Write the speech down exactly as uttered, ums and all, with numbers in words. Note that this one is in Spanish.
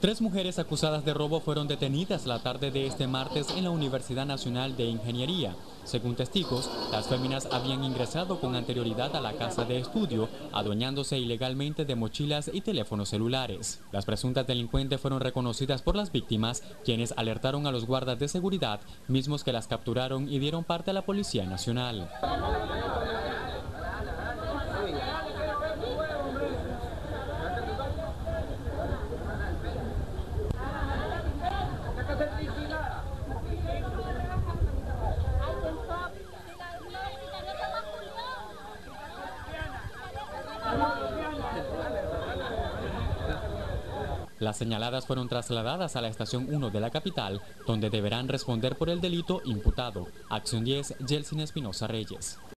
Tres mujeres acusadas de robo fueron detenidas la tarde de este martes en la Universidad Nacional de Ingeniería. Según testigos, las féminas habían ingresado con anterioridad a la casa de estudio, adueñándose ilegalmente de mochilas y teléfonos celulares. Las presuntas delincuentes fueron reconocidas por las víctimas, quienes alertaron a los guardas de seguridad, mismos que las capturaron y dieron parte a la Policía Nacional. Las señaladas fueron trasladadas a la estación uno de la capital, donde deberán responder por el delito imputado. Acción diez, Yeltsin Espinosa Reyes.